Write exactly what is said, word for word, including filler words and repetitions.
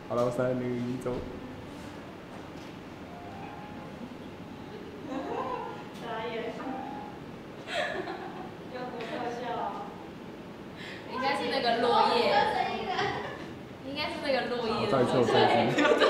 好了，三二一，走。 傻眼。要多特效？ 应该是那个落叶。应该是那个落叶。 再一次，再一次。